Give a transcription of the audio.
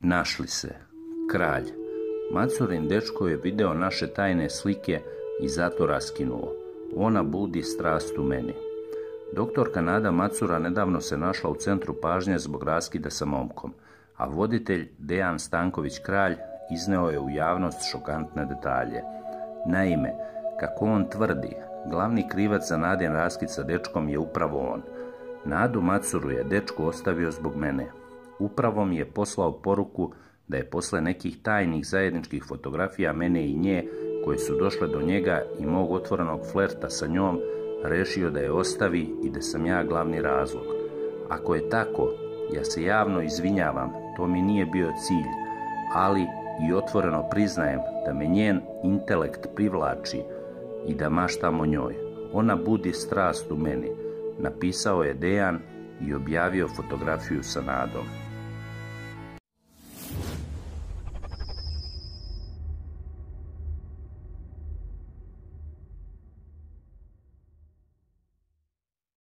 Našli se. Kralj. Macurin dečko je video naše tajne slike i zato raskinuo. Ona budi strast u meni. Doktorka Nada Macura nedavno se našla u centru pažnje zbog raskida sa momkom, a voditelj Dejan Stanković Kralj izneo je u javnost šokantne detalje. Naime, kako on tvrdi, glavni krivac za Nadin raskid sa dečkom je upravo on. Nadu Macuru je dečko ostavio zbog mene. Upravo mi je poslao poruku da je posle nekih tajnih zajedničkih fotografija mene i nje, koje su došle do njega i mog otvorenog flerta sa njom, rešio da je ostavi i da sam ja glavni razlog. Ako je tako, ja se javno izvinjavam, to mi nije bio cilj, ali i otvoreno priznajem da me njen intelekt privlači i da maštam o njoj. Ona budi strast u meni, napisao je Dejan i objavio fotografiju sa Nadom.